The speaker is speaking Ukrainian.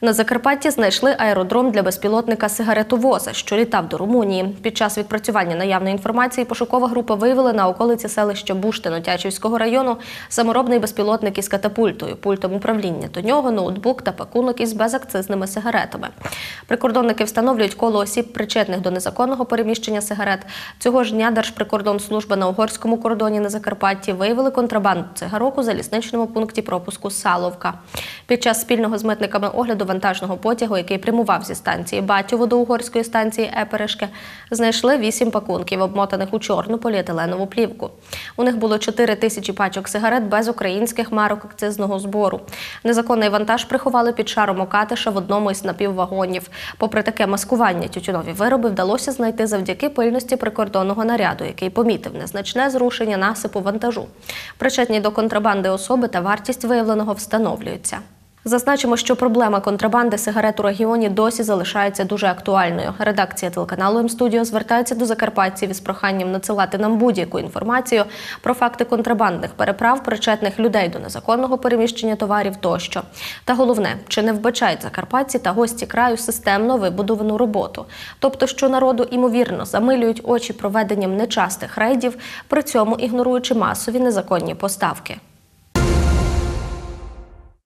На Закарпатті знайшли аеродром для безпілотника сигаретовоза, що літав до Румунії. Під час відпрацювання наявної інформації пошукова група виявила на околиці селища Буштино Тячівського району саморобний безпілотник із катапультою, пультом управління до нього, ноутбук та пакунок із безакцизними сигаретами. Прикордонники встановлюють коло осіб, причетних до незаконного переміщення сигарет. Цього ж дня Держприкордонслужба на угорському кордоні на Закарпатті виявили контрабанду цигарок у залізничному пункті пропуску Саловка. Під час спільного з митниками огляду вантажного потягу, який прямував зі станції Батьово до угорської станції Еперешке, знайшли 8 пакунків, обмотаних у чорну поліетиленову плівку. У них було 4 тисячі пачок сигарет без українських марок акцизного збору. Незаконний вантаж приховали під шаром окатиша в одному із напіввагонів. Попри таке маскування, тютюнові вироби вдалося знайти завдяки пильності прикордонного наряду, який помітив незначне зрушення насипу вантажу. Причетні до контрабанди особи та вартість виявленого встановлюються. Зазначимо, що проблема контрабанди сигарет у регіоні досі залишається дуже актуальною. Редакція телеканалу М-студіо звертається до закарпатців із проханням надсилати нам будь-яку інформацію про факти контрабандних переправ, причетних людей до незаконного переміщення товарів тощо. Та головне, чи не вбачають закарпатці та гості краю системно вибудовану роботу. Тобто, що народу, імовірно, замилюють очі проведенням нечастих рейдів, при цьому ігноруючи масові незаконні поставки.